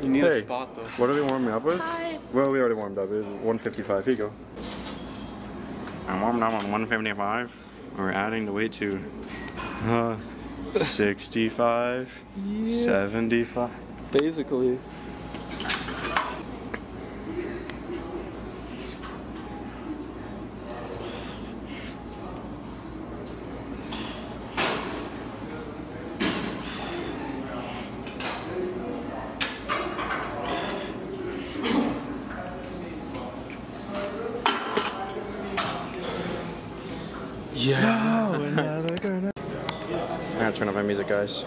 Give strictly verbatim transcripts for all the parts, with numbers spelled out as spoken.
You need hey, a spot though. What are we warming up with? Hi. Well, we already warmed up. It was one fifty-five. Here you go. I warmed up on one fifty-five. We're adding the weight to uh, sixty-five, yeah. seventy-five. Basically. Yeah. No, another gonna... I'm gonna turn up my music, guys.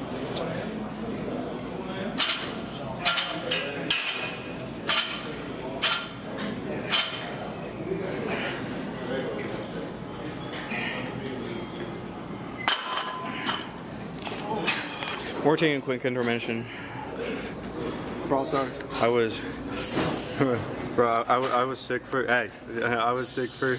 We're taking a quick intermission. Brawl Stars. I was, bro. I, I was sick for. Hey, I was sick for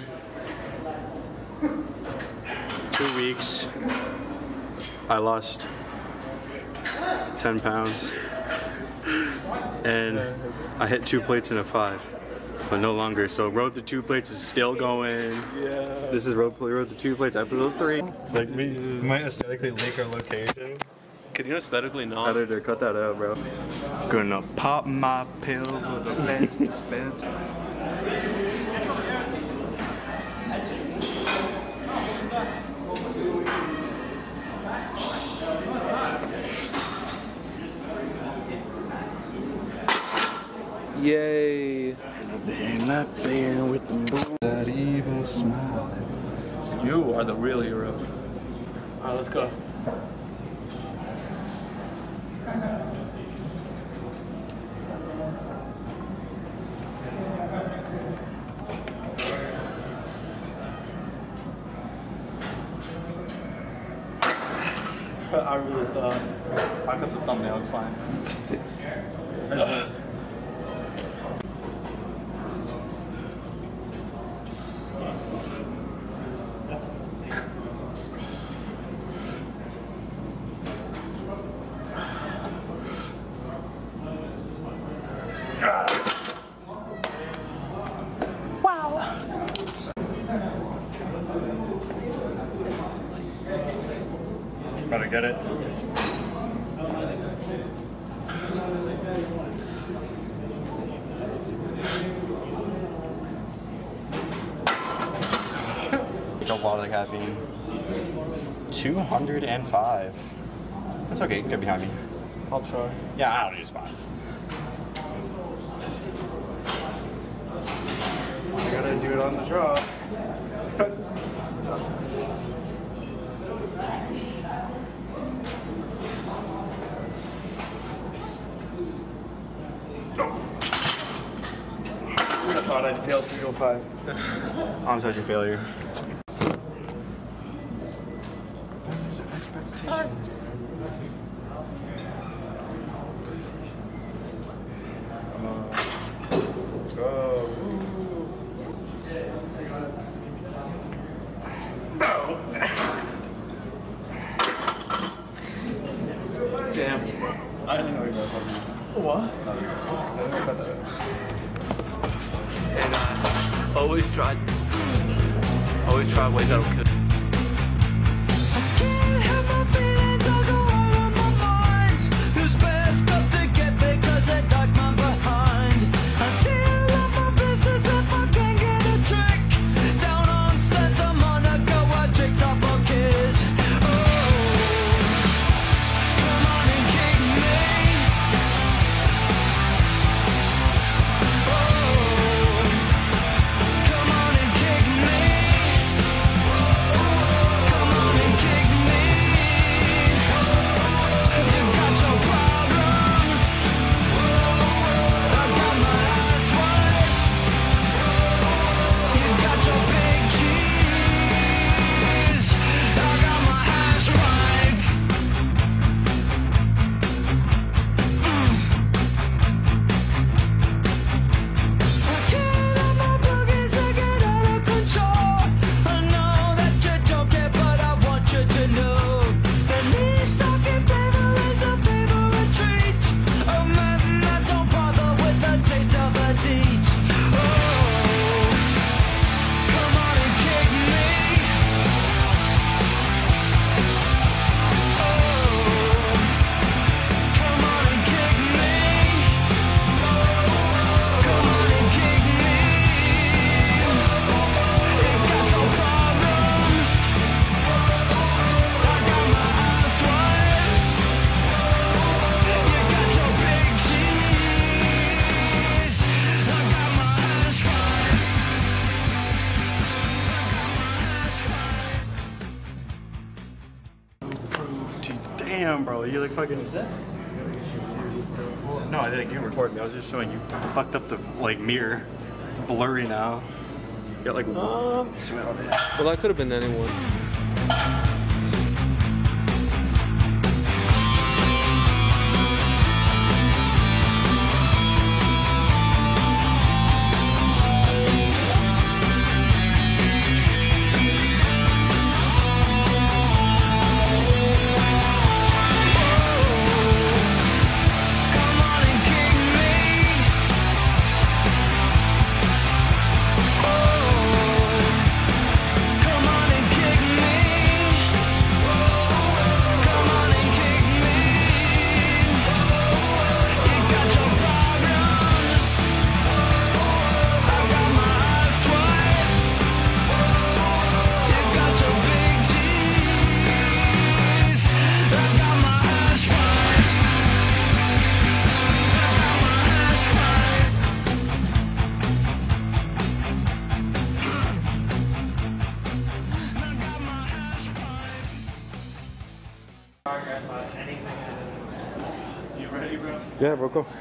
two weeks. I lost ten pounds, and I hit two plates in a five, but no longer. So road to two plates is still going. Yeah. This is road road to two plates episode three. Like we might aesthetically leak our location. Could you aesthetically not? Editor, cut that out, bro. Gonna pop my pill with the best dispense. Yay. With that evil smile. You are the real hero. Alright, let's go. I really thought. I got the thumbnail, it's fine. Better get it. A lot of the caffeine. two hundred five. That's okay, you can get behind me. I'll try. Yeah, I don't need a spot. I gotta do it on the draw. I thought I'd fail three oh five. I'm such a failure. Come on. Go. No. Damn. I didn't know you were talking. What? I didn't know about that. And uh, always try, always try ways that'll kill. Come on and kick me. you like fucking. What is that? No, I didn't. You recorded me. I was just showing you. Fucked up the like mirror. It's blurry now. You got like Uh, sweat on it. well, that could have been anyone. You ready, bro? Yeah, bro, go.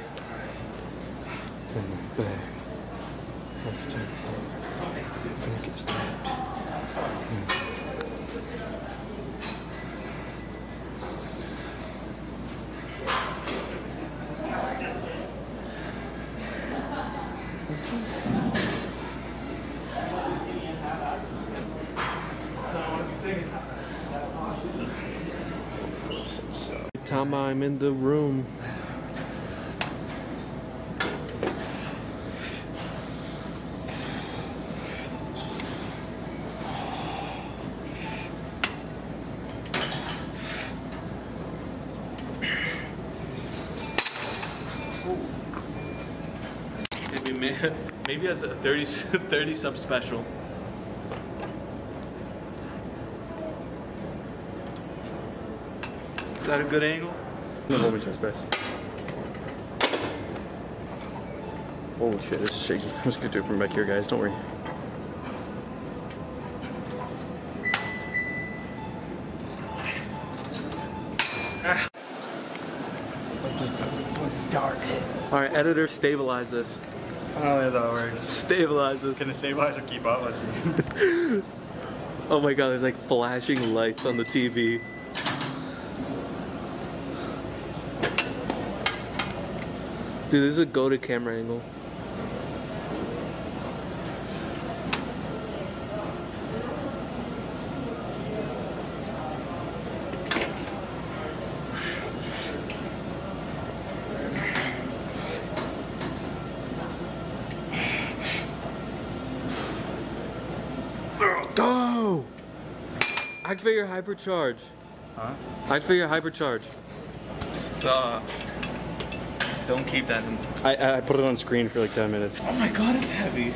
Time I'm in the room. Maybe, maybe as a thirty, thirty sub special. Is that a good angle? No, hold me chest press. Holy shit, this is shaky. I'm just gonna do it from back here, guys. Don't worry. Ah. Darn it. Alright, editor, stabilize this. Oh, yeah, that works. Stabilize this. Can it stabilize or keep up? Let's see. Oh my god, there's like flashing lights on the T V. Dude, this is a go-to camera angle. Go! Activate your hypercharge. Huh? Activate your hypercharge. Stop. Don't keep that. In I, I put it on screen for like ten minutes. oh my god, it's heavy.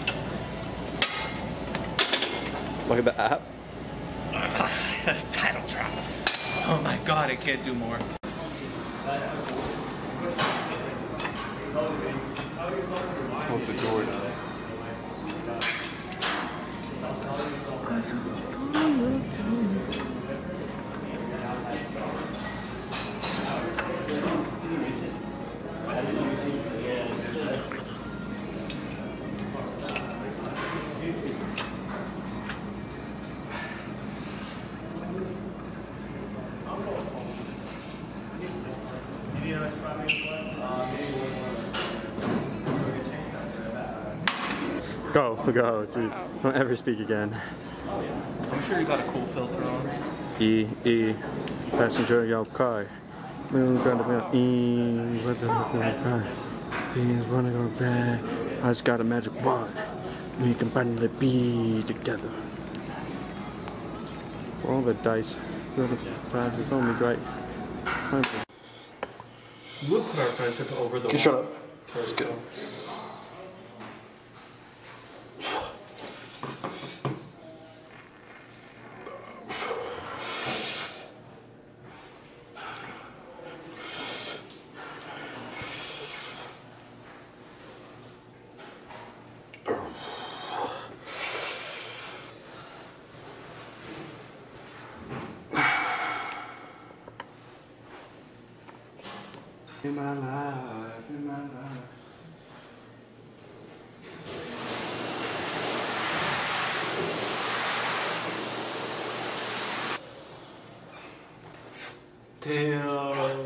Look at the app. Title drop. Oh my god, I can't do more. Close the door. Go, go, dude. Don't ever speak again. I'm sure you got a cool filter on. E, E, passenger, your car. We're gonna be E, what's the car? Things wanna go back. I just got a magic wand. We can finally be together. Roll the dice. Roll the five, it's only right. We'll put our friendship over the Okay, shut up. Let's go. In my life, in my life. Damn.